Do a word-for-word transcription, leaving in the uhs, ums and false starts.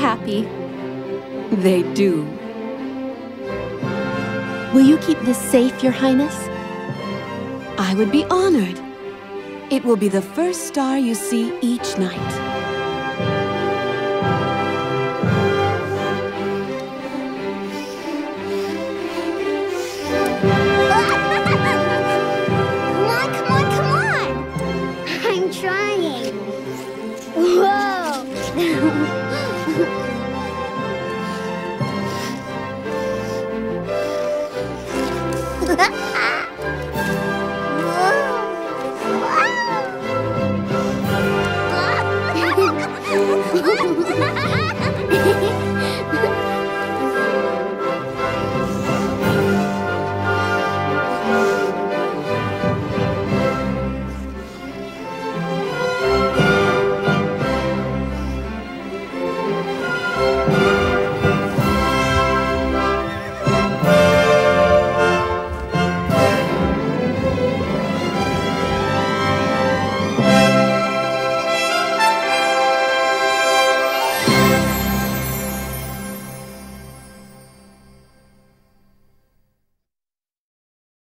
happy. They do. Will you keep this safe, Your Highness? I would be honored. It will be the first star you see each night.